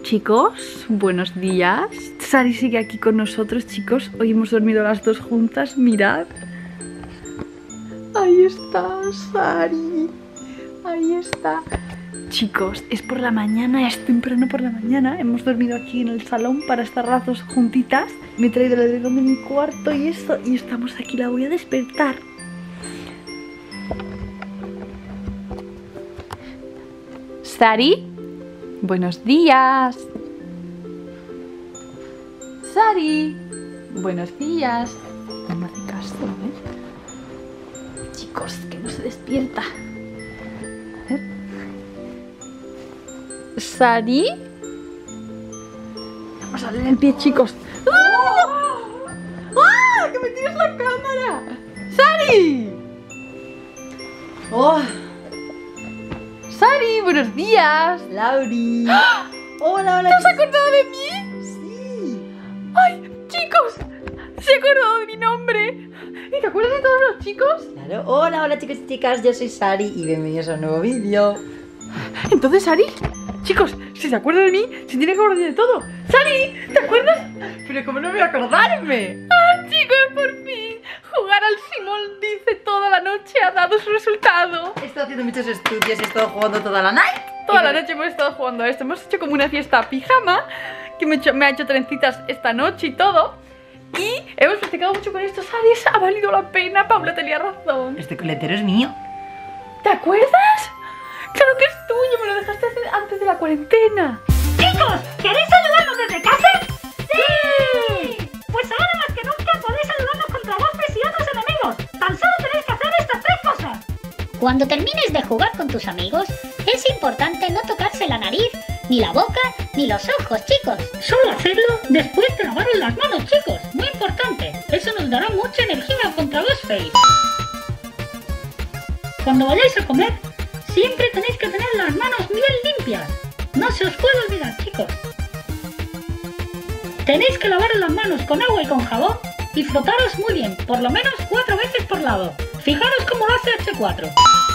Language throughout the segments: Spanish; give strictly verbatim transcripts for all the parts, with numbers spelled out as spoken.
Chicos, buenos días. Sari sigue aquí con nosotros, chicos. Hoy hemos dormido las dos juntas, mirad. Ahí está Sari. Ahí está. Chicos, es por la mañana, es temprano por la mañana. Hemos dormido aquí en el salón para estar las dos juntitas. Me he traído el edredón de mi cuarto y esto, y estamos aquí. La voy a despertar. Sari, buenos días. Sari, buenos días. No me hace caso, ¿eh? Chicos, que no se despierta. A ver. Sari. Vamos a darle el pie, chicos. ¡Ah! ¡Ah! ¡Que me tires la cámara! ¡Sari! ¡Oh! Sari, buenos días. ¡Lauri! ¡Ah! ¡Hola, hola! ¿Te has acordado de mí? ¡Sí! ¡Ay, chicos! Se ha acordado de mi nombre. ¿Y te acuerdas de todos los chicos? Claro. Hola, hola chicos y chicas, yo soy Sari y bienvenidos a un nuevo vídeo. Entonces, Sari, chicos, si se acuerda de mí, se tiene que acordar de todo. ¡Sari! ¿Te acuerdas? Pero ¿cómo no voy a acordarme? ¡Ah, chicos, por fin! Jugar al Simón dice toda la noche ha dado su resultado. He estado haciendo muchos estudios, he estado jugando toda la night. Toda la noche hemos estado jugando a esto. Hemos hecho como una fiesta pijama, que me, he hecho, me ha hecho trencitas esta noche y todo. Y hemos practicado mucho con esto. Sari, ha valido la pena. Paula tenía razón. Este coletero es mío. ¿Te acuerdas? ¡Claro que es tuyo! Me lo dejaste hacer antes de la cuarentena. ¡Chicos! ¿Queréis ayudarnos desde casa? ¡Sí! Pues ahora más que nunca podéis ayudarnos contra bosses y otros enemigos. Tan solo tenéis que hacer estas tres cosas. Cuando termines de jugar con tus amigos, es importante no tocarse la nariz, ni la boca, ni los ojos, chicos. Solo hacerlo después de lavaros las manos, chicos. Muy importante. Eso nos dará mucha energía contra Ghostface. Cuando vayáis a comer, siempre tenéis que tener las manos bien limpias. No se os puede olvidar, chicos. Tenéis que lavaros las manos con agua y con jabón y frotaros muy bien, por lo menos cuatro veces por lado. Fijaros cómo lo hace hache cuatro.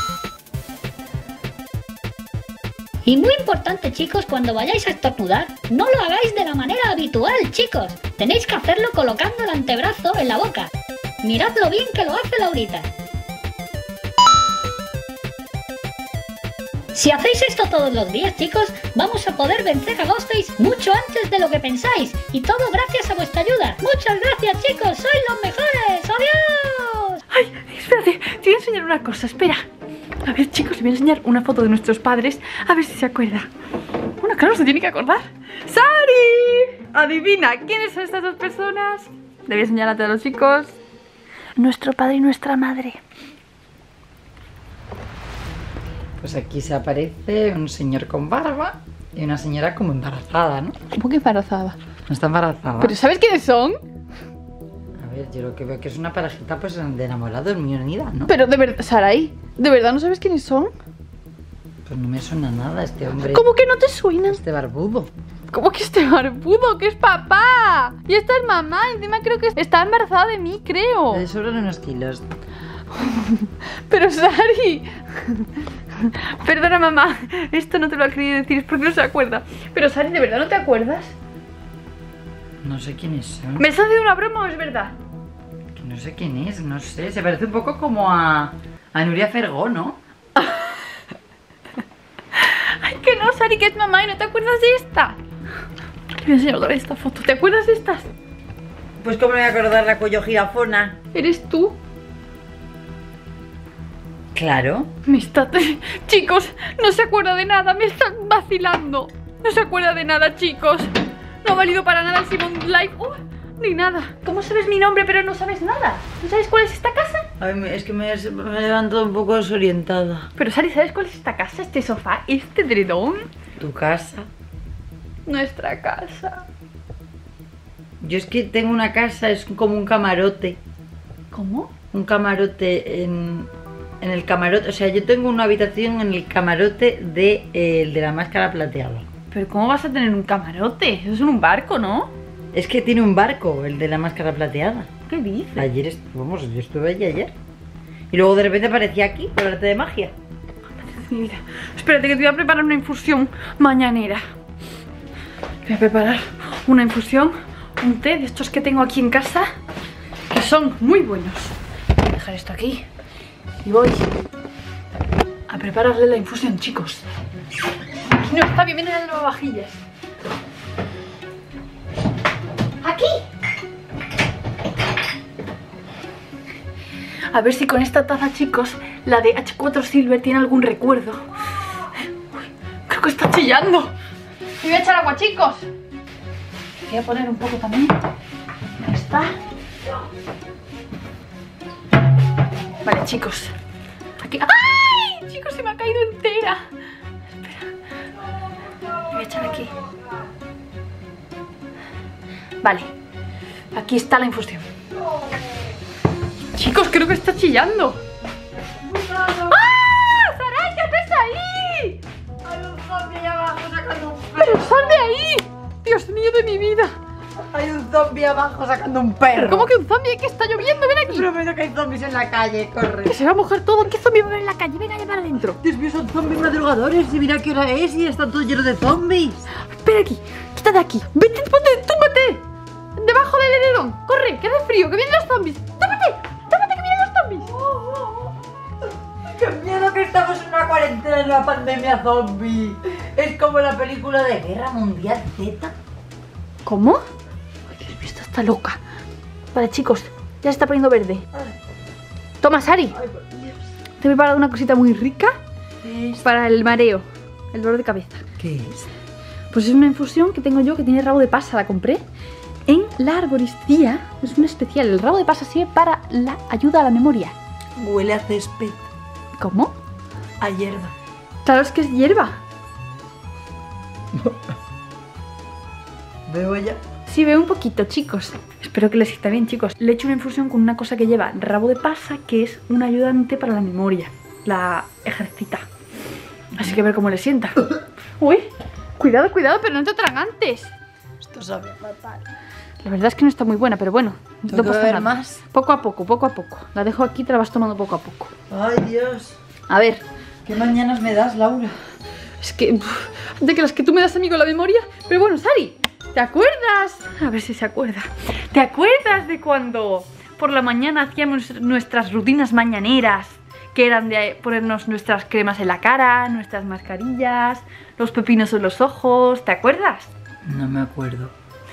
Y muy importante, chicos, cuando vayáis a estornudar, no lo hagáis de la manera habitual, chicos. Tenéis que hacerlo colocando el antebrazo en la boca. Mirad lo bien que lo hace Laurita. Si hacéis esto todos los días, chicos, vamos a poder vencer a Ghostface mucho antes de lo que pensáis. Y todo gracias a vuestra ayuda. Muchas gracias, chicos. Sois los mejores. ¡Adiós! Ay, espérate. Te voy a enseñar una cosa. Espera. A ver, chicos, te voy a enseñar una foto de nuestros padres. A ver si se acuerda. Bueno, claro, se tiene que acordar. ¡Sari! Adivina, ¿quiénes son estas dos personas? Le voy a enseñar a todos los chicos. Nuestro padre y nuestra madre. Pues aquí se aparece un señor con barba y una señora como embarazada, ¿no? ¿Cómo que embarazada? No está embarazada. ¿Pero sabes quiénes son? A ver, yo lo que veo que es una parejita pues de enamorados muy unida, ¿no? Pero de verdad, Sarai, ¿de verdad no sabes quiénes son? Pues no me suena nada este hombre. ¿Cómo que no te suenan? Este barbudo. ¿Cómo que este barbudo? ¡Que es papá! Y esta es mamá, encima creo que está embarazada de mí, creo. Le sobran unos kilos. Pero Sari, perdona mamá, esto no te lo ha querido decir, es porque no se acuerda. Pero Sari, ¿de verdad no te acuerdas? No sé quiénes son. ¿Me estás haciendo una broma o es verdad? Que no sé quién es, no sé. Se parece un poco como a, a Nuria Fergó, ¿no? Ay, que no, Sari, que es mamá y no te acuerdas de esta. Te voy a enseñar otra vez esta foto. ¿Te acuerdas de estas? Pues cómo me voy a acordar la cuello girafona. ¿Eres tú? Claro. Me está... Chicos, no se acuerda de nada, me están vacilando. No se acuerda de nada, chicos. No ha valido para nada el Simon Live. Uh, ni nada. ¿Cómo sabes mi nombre pero no sabes nada? ¿No sabes cuál es esta casa? Ay, es que me, me he levantado un poco desorientada. Pero Sari, ¿sabes cuál es esta casa? Este sofá, este edredón. ¿Tu casa? Nuestra casa. Yo es que tengo una casa, es como un camarote. ¿Cómo? Un camarote en... En el camarote, o sea, yo tengo una habitación en el camarote de, eh, el de la máscara plateada. Pero ¿cómo vas a tener un camarote? Eso es un barco, ¿no? Es que tiene un barco, el de la máscara plateada. ¿Qué dices? Ayer, est vamos, yo estuve allí ayer. Y luego de repente aparecía aquí, por arte de magia. Mira, espérate que te voy a preparar una infusión mañanera. Voy a preparar una infusión, un té de estos que tengo aquí en casa, que son muy buenos. Voy a dejar esto aquí y voy a prepararle la infusión, chicos. No, está bien, vienen las lavavajillas. ¡Aquí! A ver si con esta taza, chicos, la de hache cuatro Silver tiene algún recuerdo. Uy, creo que está chillando. Y voy a echar agua, chicos. Voy a poner un poco también. Ahí está. Vale, chicos. Aquí. ¡Ay! Chicos, se me ha caído entera. Espera. Voy a echar aquí. Vale. Aquí está la infusión. Chicos, creo que está chillando. ¡Ah! ¡Saray, qué haces ahí! Hay un zombie ahí abajo sacando un perro. ¡Pero sal de ahí! ¡Dios mío de mi vida! Hay un zombie abajo sacando un perro. ¿Cómo que un zombie? ¿Que está lloviendo? ¡Ven aquí! Te prometo que hay zombies en la calle, corre. Que se va a mojar todo. ¿Qué zombie va a haber en la calle? Venga, ya para adentro. Dios mío, son zombies madrugadores y mira qué hora es y está todo lleno de zombies. Espera aquí, quítate aquí. Vete, ponte, túmbate. Debajo del edredón. Corre, que hace frío, que vienen los zombies. Túmbate, túmbate, que vienen los zombies. ¡Qué miedo que estamos en una cuarentena, en una pandemia zombie! Es como la película de Guerra Mundial Z. ¿Cómo? Ay, Dios mío, esta está loca. Vale, chicos, ya se está poniendo verde. Toma, Sari. Ay, por Dios. Te he preparado una cosita muy rica ¿Qué es? para el mareo, el dolor de cabeza. ¿Qué es? Pues es una infusión que tengo yo que tiene rabo de pasa. La compré en la arboristería. Es una especial. El rabo de pasa sirve para la ayuda a la memoria. Huele a césped, ¿Cómo? a hierba. Claro, es que es hierba. ¿Veo ya? Sí, veo un poquito, chicos. Espero que les sienta bien, chicos. Le he hecho una infusión con una cosa que lleva rabo de pasa, que es un ayudante para la memoria. La ejercita. Así que a ver cómo le sienta. Uy, cuidado, cuidado, pero no te atragantes. Esto sabe fatal. La verdad es que no está muy buena, pero bueno, no ¿Tengo que pasa beber nada. más? Poco a poco, poco a poco. La dejo aquí, te la vas tomando poco a poco. Ay, Dios. A ver, ¿Qué mañanas me das, Laura? es que... uf, de que las que tú me das a mí con la memoria. Pero bueno, Sari, ¿te acuerdas? A ver si se acuerda. ¿Te acuerdas de cuando por la mañana hacíamos nuestras rutinas mañaneras? Que eran de ponernos nuestras cremas en la cara, nuestras mascarillas, los pepinos en los ojos. ¿Te acuerdas? No me acuerdo.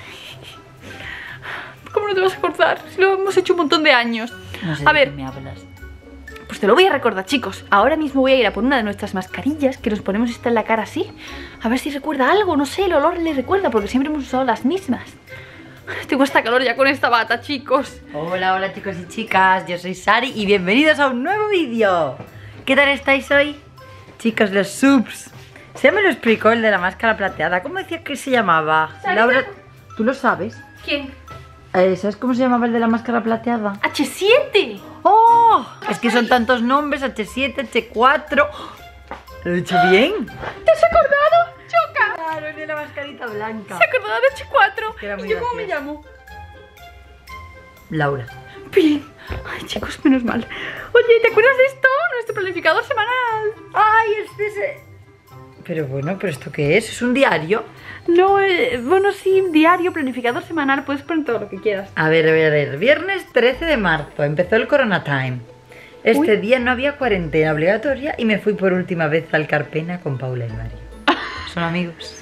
¿Cómo no te vas a acordar? Si lo hemos hecho un montón de años. No sé A de ver, qué me hablas. pues te lo voy a recordar, chicos. Ahora mismo voy a ir a por una de nuestras mascarillas que nos ponemos esta en la cara así. A ver si recuerda algo, no sé, el olor le recuerda porque siempre hemos usado las mismas. Tengo esta calor ya con esta bata, chicos. Hola, hola chicos y chicas, yo soy Sari y bienvenidos a un nuevo vídeo. ¿Qué tal estáis hoy? Chicos, los subs. Se me lo explicó el de la máscara plateada. ¿Cómo decía que se llamaba? Sari, Laura, ¿tú lo sabes? ¿Quién? Eh, ¿Sabes cómo se llamaba el de la máscara plateada? hache siete. ¡Oh! Es que son tantos nombres, hache siete, hache cuatro. ¿Lo he dicho bien? ¿Te has acordado? ¡Choca! Claro, el de la mascarita blanca. ¿Se ha acordado de hache cuatro? Que era muy ¿Y yo cómo me gracioso. llamo? Laura. Bien. Ay, chicos, menos mal. Oye, ¿te acuerdas de esto? Nuestro planificador semanal. ¡Ay, este es... Pero bueno, ¿pero esto qué es? ¿Es un diario? No, eh, bueno, sí, diario, planificador semanal. Puedes poner todo lo que quieras. A ver, a ver, a ver. Viernes trece de marzo. Empezó el Corona Time. Este Uy. día no había cuarentena obligatoria y me fui por última vez al Carpena con Paula y Mario. Son amigos.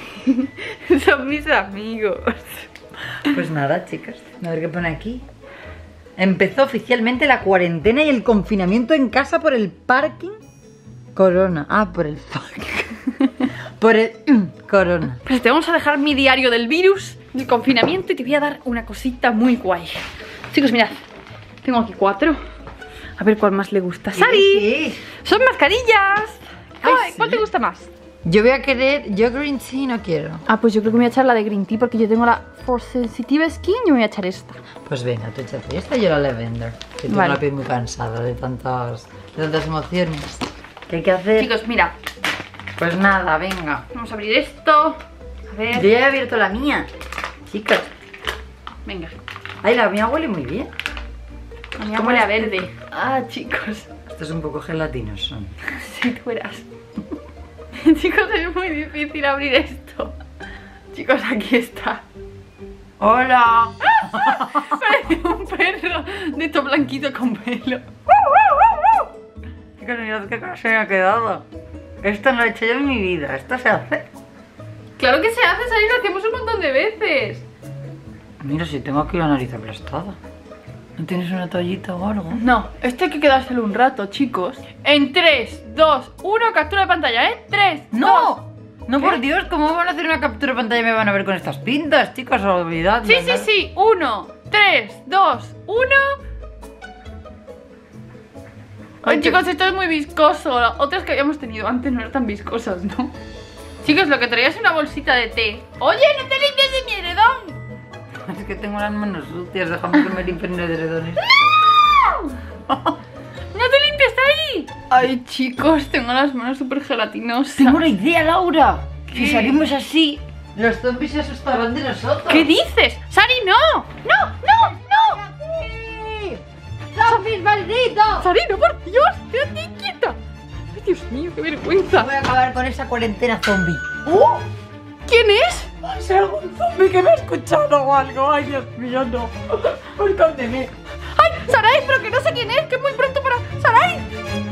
Son mis amigos. Pues nada, chicas. A ver qué pone aquí. Empezó oficialmente la cuarentena y el confinamiento en casa por el parking Corona. Ah, por el parking. Por el Corona. Pues te vamos a dejar mi diario del virus, del confinamiento, y te voy a dar una cosita muy guay. Chicos, mirad. Tengo aquí cuatro. A ver cuál más le gusta. ¡Sari! Sí. ¡Son mascarillas! Ay, Ay, ¿cuál sí. te gusta más? Yo voy a querer... Yo green tea no quiero. Ah, pues yo creo que me voy a echar la de green tea porque yo tengo la For Sensitive Skin y me voy a echar esta. Pues venga, tú échate esta y yo la lavender. Que tengo Vale. la piel muy cansada de tantas, de tantas emociones. ¿Qué hay que hacer? Chicos, mira. Pues nada, venga. Vamos a abrir esto. A ver. Yo ya he abierto la mía. Chicos. Venga. Ay, la mía huele muy bien. A mí ¿Cómo huele a es? verde. Ah, chicos. Esto es un poco gelatinoso. Si tú eras. Chicos, es muy difícil abrir esto. Chicos, aquí está. ¡Hola! Parece un perro de todo blanquito con pelo. Chicos, mirad qué cosa me ha quedado. Esto no lo he hecho yo en mi vida. Esto se hace. Claro que se hace, Sari, lo hacemos un montón de veces. Mira, si tengo aquí la nariz aplastada. ¿No tienes una toallita o algo? No, esto hay que quedárselo un rato, chicos. En tres, dos, uno, captura de pantalla, ¿eh? tres, ¡No! dos. No, ¿Qué? por Dios, ¿cómo van a hacer una captura de pantalla y me van a ver con estas pintas, chicos? Olvidad. Sí, sí, sí, uno, tres, dos, uno. Ay, Ay, chicos, esto es muy viscoso. Otras que habíamos tenido antes no eran tan viscosas, ¿no? Chicos, lo que traía es una bolsita de té. Oye, no te limpies de mi edredón. Es que tengo las manos sucias, déjame que me limpien de edredones. ¡No! ¡No te limpies ahí! Ay, chicos, tengo las manos súper gelatinosas. Tengo una idea, Laura. Si ¿Qué? salimos así, los zombies se asustarán de nosotros. ¿Qué dices? ¡Sari, no! ¡No, no, no! ¡Zombies malditos! ¡Sari, no, por Dios! ¡Quédate quieta! ¡Ay, Dios mío, qué vergüenza! Voy a acabar con esa cuarentena zombie. ¡Uh! ¿Quién es? ¿Es algún zombie que me ha escuchado o algo? Ay, Dios mío, no. Escóndeme. ¡Ay, Sarai! Pero que no sé quién es, que es muy pronto para... ¡Sarai!